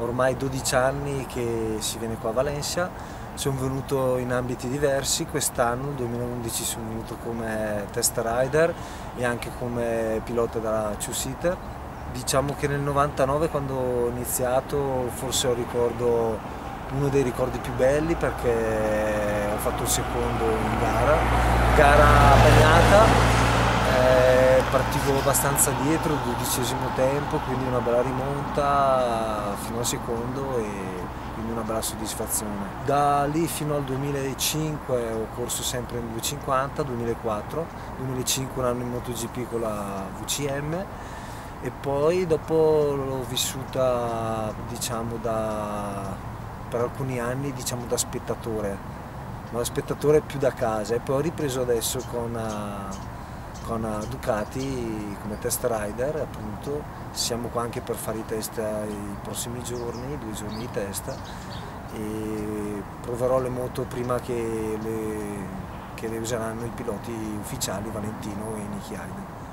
ormai 12 anni che si viene qua a Valencia. Sono venuto in ambiti diversi, quest'anno, nel 2011, sono venuto come test rider e anche come pilota da two-seater. Diciamo che nel 99, quando ho iniziato, forse uno dei ricordi più belli, perché ho fatto il secondo in gara bagnata. Partivo abbastanza dietro, 12° tempo, quindi una bella rimonta fino al secondo e quindi una bella soddisfazione. Da lì fino al 2005 ho corso sempre in 250, 2004, 2005 un anno in MotoGP con la VCM e poi dopo l'ho vissuta, diciamo, per alcuni anni, diciamo, da spettatore, ma da spettatore più da casa, e poi ho ripreso adesso con Ducati come test rider. Appunto siamo qua anche per fare i test i prossimi giorni, 2 giorni di test, e proverò le moto prima che le useranno i piloti ufficiali Valentino e Nicky Hayden.